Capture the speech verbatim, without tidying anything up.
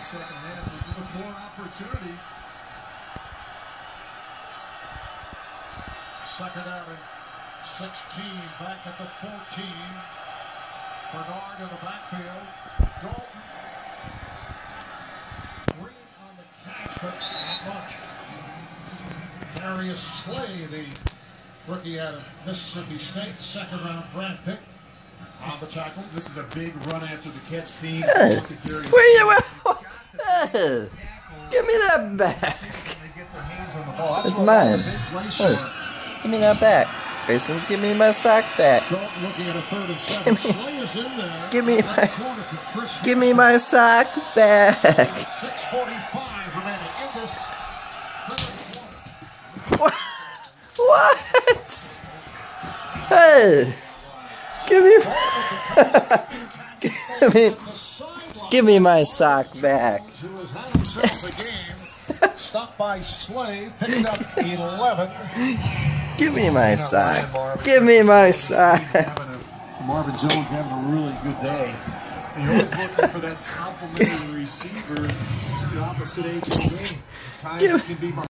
second half with more opportunities. Second out and sixteen, back at the fourteen. Bernard in the backfield. Dalton. Green on the catch, but not much. Darius Slay, the rookie out of Mississippi State, second round draft pick. On the tackle. This is a big run after the catch team. Hey, where you at? Hey, give me that back. It's mine. Hey, give me that back. Grayson, give me my sock back. Dalton looking at a third and seven. Slay is in there. Give me my, give me my sock back. six forty-five remaining in this third quarter. What? What? Hey. Give me, give me, give me my sock back. Who has had himself a game. Stopped by Slay, picked up eleven. Give me my sock. Give me my sock. Marvin Jones having a really good day. And you're always looking for that complimentary receiver, the opposite age of the game. Times it can be